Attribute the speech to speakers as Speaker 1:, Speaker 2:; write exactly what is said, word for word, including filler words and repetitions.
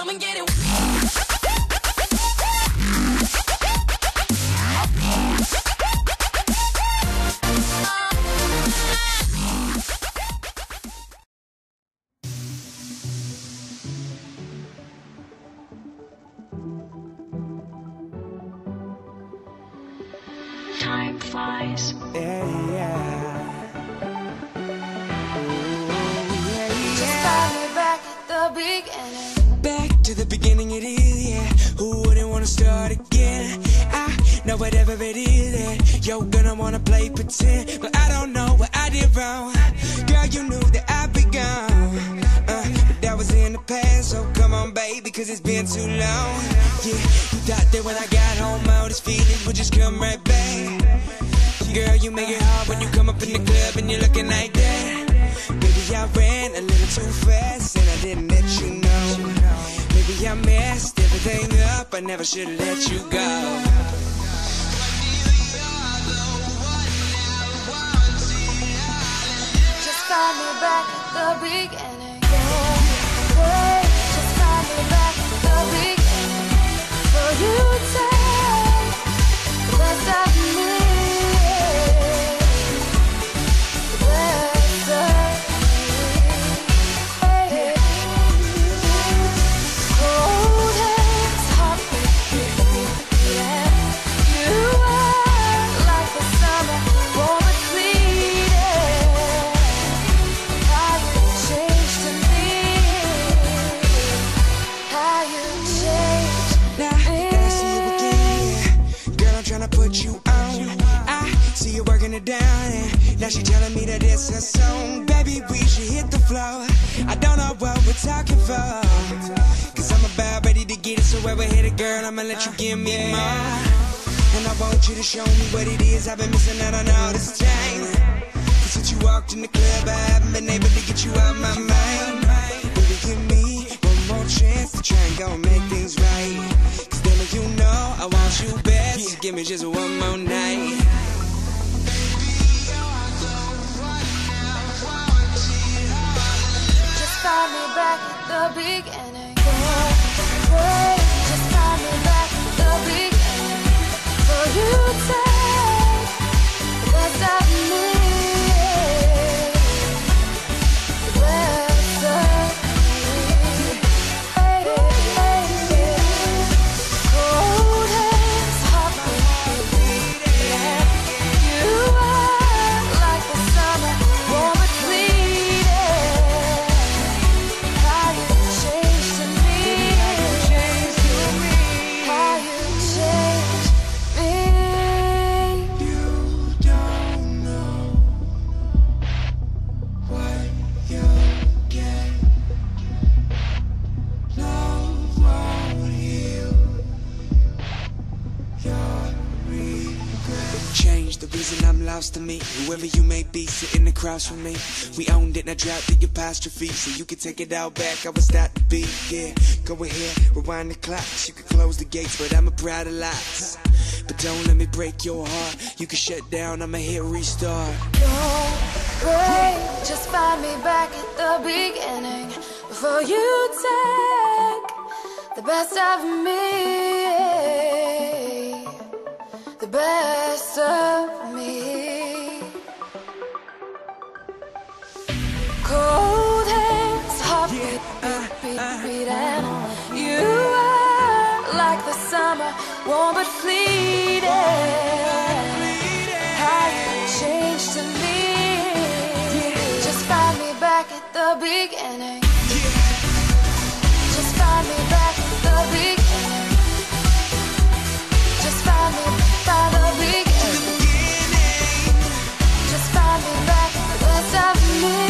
Speaker 1: come and get it.
Speaker 2: Time flies.
Speaker 3: Yeah, yeah.
Speaker 4: Just find me back at the beginning.
Speaker 3: Back to the beginning it is, yeah. Who wouldn't wanna start again? I know whatever it is that you're gonna wanna play pretend, but I don't know what I did wrong. Girl, you knew that I'd be gone, uh, but that was in the past. So come on, baby, cause it's been too long. Yeah, you thought that when I got home all these feelings would just come right back. Girl, you make it hard when you come up in the club and you're looking like that. Maybe I ran a little too fast and I didn't let you know. Maybe I messed everything up, I never should've let you go.
Speaker 4: Just find me back at the beginning. Yeah, yeah. Just find me back at the beginning. For you take the best of me.
Speaker 3: Down and now she telling me that it's her song. Baby, we should hit the floor. I don't know what we're talking for, cause I'm about ready to get it. So ever hit it, girl, I'ma let you give me more. And I want you to show me what it is I've been missing out on all this time. Cause since you walked in the club, I haven't been able to get you out my mind. Baby, give me one more chance to try and go and make things right. Cause then you know I want you best, so give me just one more night.
Speaker 4: Find me back at the beginning. Yeah, yeah. Just find me back at the beginning. For you take the best of me. The best of me. Hey, hey, yeah. Cold hands, hot feet. Yeah. You are like the summer, warm but fleeting.
Speaker 3: The reason I'm lost to me, whoever you may be sitting across from me, we owned it, now drop the apostrophe, so you can take it all back, I was start to be, yeah, go ahead, rewind the clocks, you can close the gates, but I'm a proud of locks, but don't let me break your heart, you can shut down, I'ma hit restart.
Speaker 4: Don't break, just find me back at the beginning, before you take the best of me. The best of me. Cold hands, hot beat, beat, beat, beat, and you are like the summer, warm but fleeting. How you changed to me. Just find me back at the beginning. Just find me back at the beginning. Just find me by the beginning. Just find me back, the best of me.